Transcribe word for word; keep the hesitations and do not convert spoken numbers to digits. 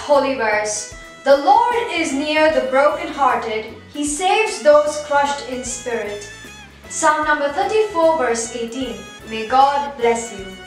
holy verse. The Lord is near the brokenhearted. He saves those crushed in spirit. Psalm number thirty-four verse eighteen. May God bless you.